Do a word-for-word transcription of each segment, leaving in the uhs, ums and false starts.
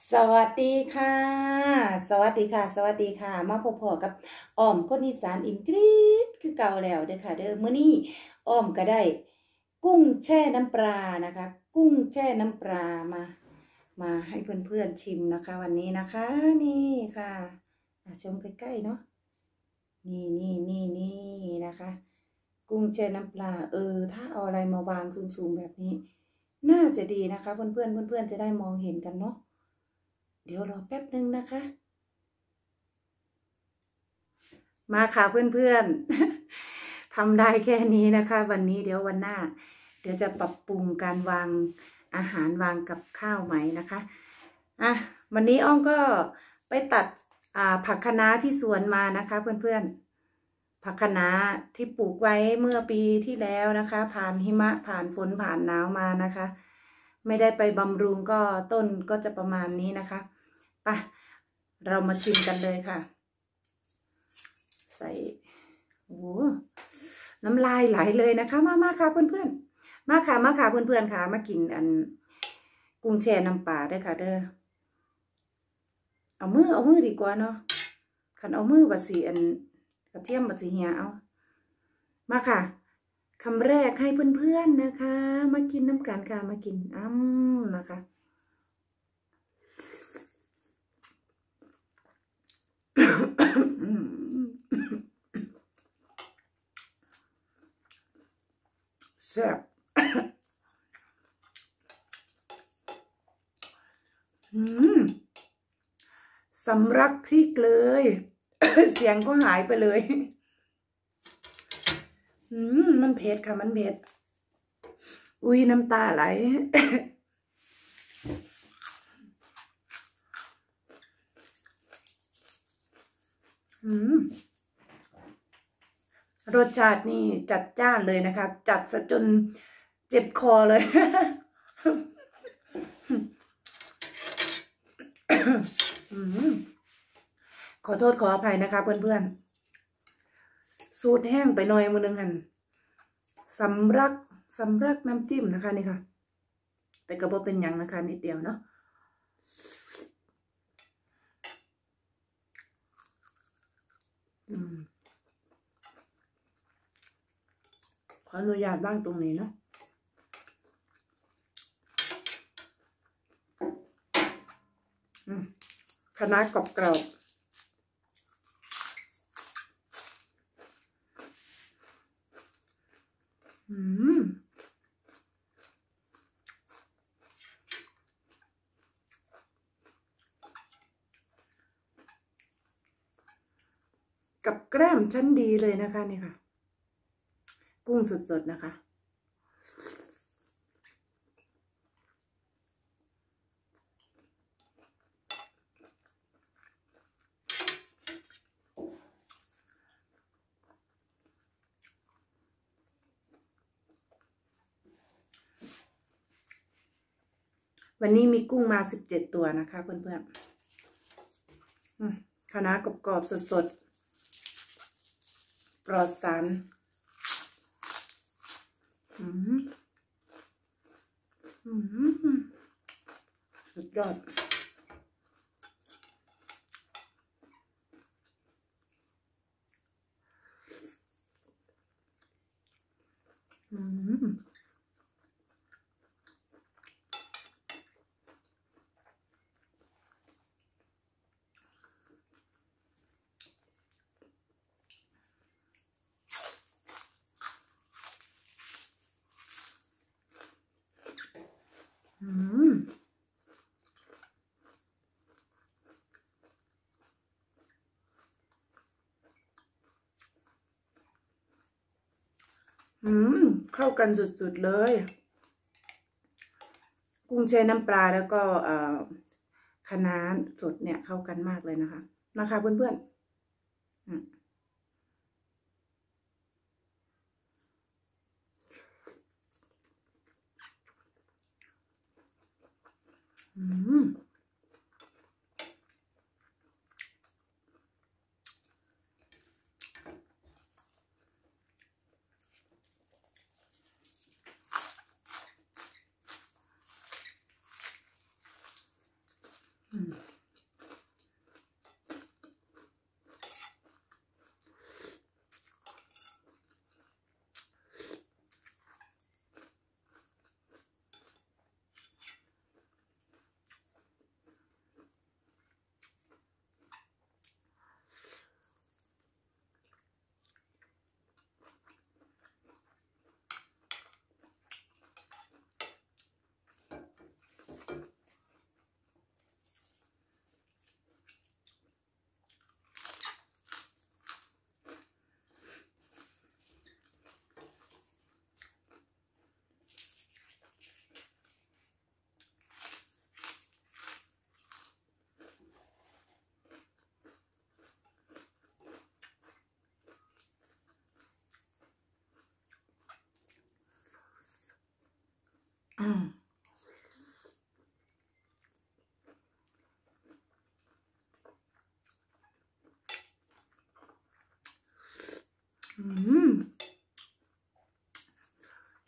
สวัสดีค่ะสวัสดีค่ะสวัสดีค่ะมาพบพอกับอ้อมคนอีสานอินกรีดคือเก่าแล้วเด้อค่ะเด้อมื้อนี้อ้อมก็ได้กุ้งแช่น้ำปลานะคะกุ้งแช่น้ำปลามามาให้เพื่อนๆชิมนะคะวันนี้นะคะนี่ค่ะชมใกล้ๆเนาะนี่นี่นี่นี่นะคะกุ้งแช่น้ำปลาเออถ้าเอาอะไรมาวางสูงๆแบบนี้น่าจะดีนะคะเพื่อนๆเพื่อนๆจะได้มองเห็นกันเนาะเดี๋ยวรอแป๊บนึงนะคะ มาค่ะเพื่อนๆ ทำได้แค่นี้นะคะวันนี้เดี๋ยววันหน้า เดี๋ยวจะปรับปรุงการวางอาหารวางกับข้าวใหม่นะคะอ่ะวันนี้อ้อมก็ไปตัดอ่าผักคะน้าที่สวนมานะคะเพื่อนๆผักคะน้าที่ปลูกไว้เมื่อปีที่แล้วนะคะ ผ่านหิมะผ่านฝนผ่านหนาวมานะคะ ไม่ได้ไปบำรุงก็ต้นก็จะประมาณนี้นะคะไปเรามาชิมกันเลยค่ะใส่โอ้น้ำลายไหลเลยนะคะมามาค่ะเพื่อนๆมาค่ะมาค่ะเพื่อนๆค่ะมากินอันกุ้งแช่น้ำปลาด้วยค่ะเด้อเอามือเอามือดีกว่าเนาะขันเอามือบัดสีอันกระเทียมบัดสีเหียเอามาค่ะคำแรกให้เพื่อนๆนะคะมากินน้ำกันค่ะมากินอ้ำนะคะแซ่บอืมสำลักพริกเลย เสียงก็หายไปเลย อืมมันเผ็ดค่ะมันเผ็ดอุ้ยน้ำตาไหล อืมรสชาตินี่จัดจ้านเลยนะคะจัดซะจนเจ็บคอเลย ขอโทษขออภัยนะคะเพื่อนๆสูตรแห้งไปหน่อยมือนึงกันสำรักสำรักน้ำจิ้มนะคะนี่ค่ะแต่ก็บ่เป็นอย่างนะคะนิดเดียวเนาะขออนุญาตบ้างตรงนี้เนาะคะน้ากรอบกรอบอืมกับแกล้มชั้นดีเลยนะคะนี่ค่ะกุ้งสดๆนะคะวันนี้มีกุ้งมาสิบเจ็ดตัวนะคะเพื่อนๆคะน้ากรอบๆสดๆปลอดสารอืมอืมสุดยอดอืมอืมอืมเข้ากันสุดๆเลยกุ้งแช่น้ำปลาแล้วก็เอ่อคะน้าสดเนี่ยเข้ากันมากเลยนะคะนะคะเพื่อนๆอืมอื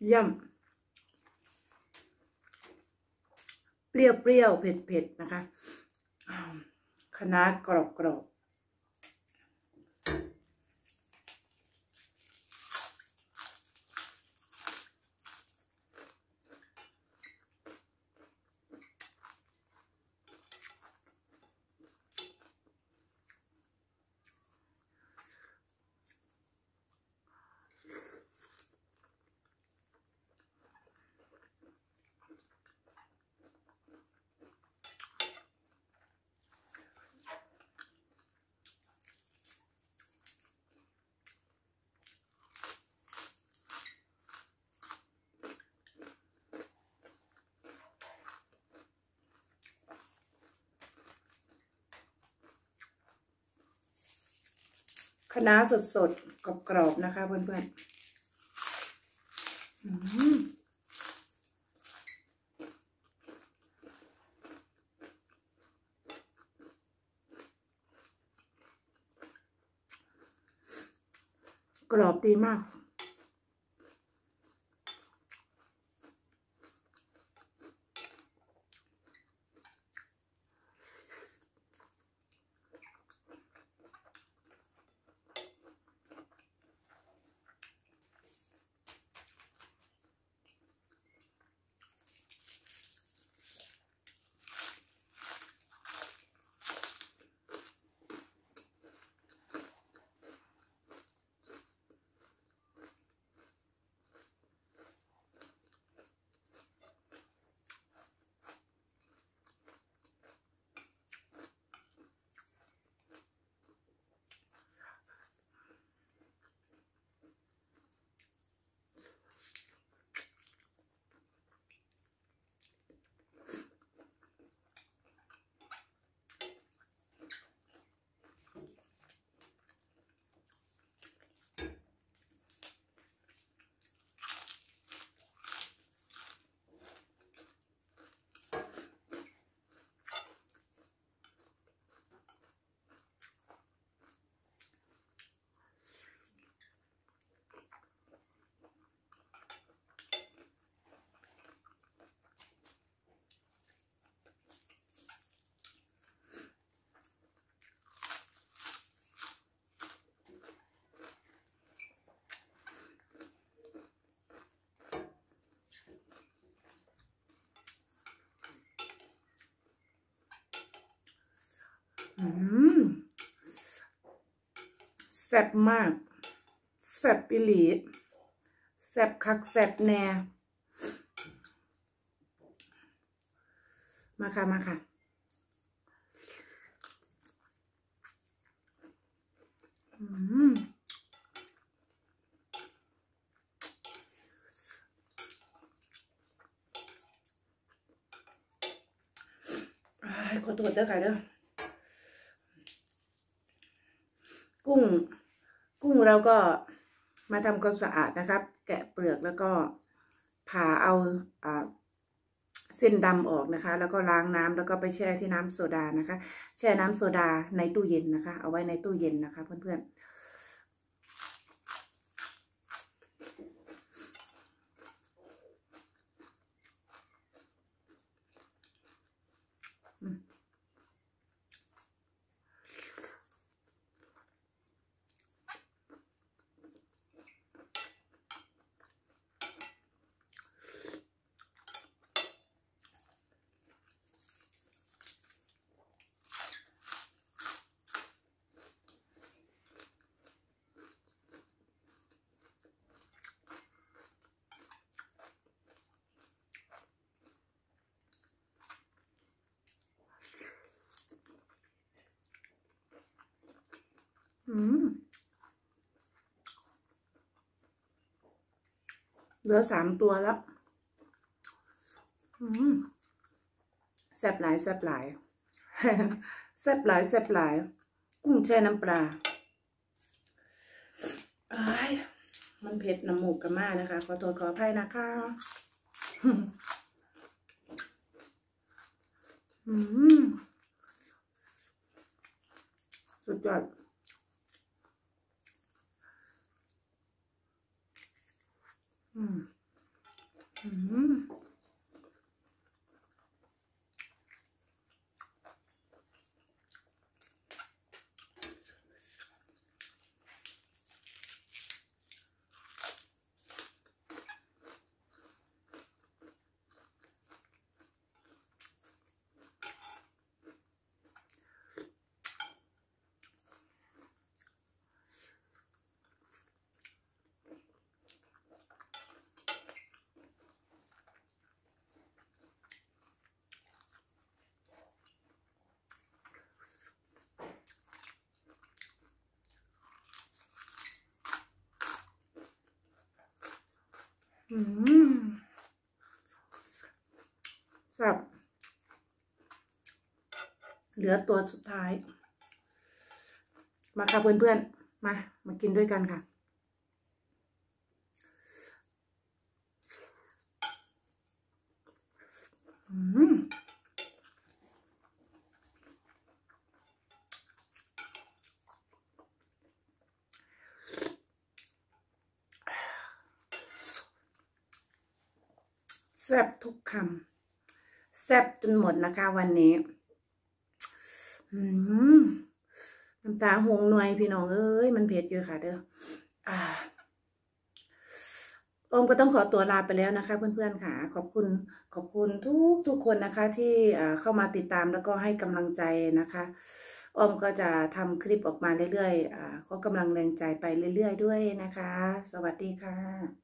เยี่ยมเปรี้ยวเปรี้ยวเผ็ดเผ็ดนะคะคะน้ากรอบกรอบคะน้าสดๆกรอบๆนะคะเพื่อนๆกรอบดีมากอืมแซ่บมากแซ่บอิหลีแซ่บคักแซ่บแน่มาค่ะมาค่ะอืมขอตรวจด้วยค่ะเด้อกุ้งกุ้งเราก็มาทำความสะอาดนะครับ แกะเปลือกแล้วก็ผ่าเอาอ่าเส้นดำออกนะคะแล้วก็ล้างน้ำแล้วก็ไปแช่ที่น้ำโซดานะคะแช่น้ำโซดาในตู้เย็นนะคะเอาไว้ในตู้เย็นนะคะเพื่อนๆอืมเหลือสามตัวแล้วอืมแซ่บหลายแซ่บหลายแซ่บหลายแซ่บหลายกุ้งแช่น้ำปลาไอ้มันเผ็ดน้ำมูกกันมากนะคะขอโทษขออภัยนะคะอืมสุดยอดอืมอืมอืมแบบเหลือตัวสุดท้ายมาค่ะเพื่อนๆมามากินด้วยกันค่ะอืมแซ่บทุกคำแซ่บจนหมดนะคะวันนี้อืมน้ำตาหงหน่วยพี่น้องเอ้ยมันเผ็ดเยอะค่ะเด้ออ่าอมก็ต้องขอตัวลาไปแล้วนะคะเพื่อนๆค่ะขอบคุณขอบคุณทุกทุกคนนะคะที่เข้ามาติดตามแล้วก็ให้กำลังใจนะคะออมก็จะทำคลิปออกมาเรื่อยๆขอกำลังแรงใจไปเรื่อยๆด้วยนะคะสวัสดีค่ะ